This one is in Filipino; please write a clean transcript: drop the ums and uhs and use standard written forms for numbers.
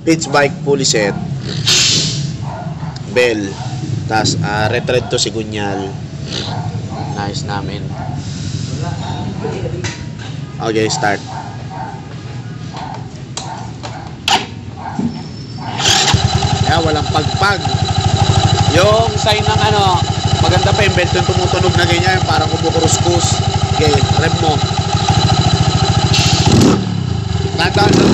pitch bike fully set, bell, tas retread to sigunyal. Nice namin. Okay, start. Kaya walang pagpag. Yung sign ng ano, maganda pa yung belt yung tumutunog na ganyan, parang kumukuruskus. Okay, rep mo. Tandaan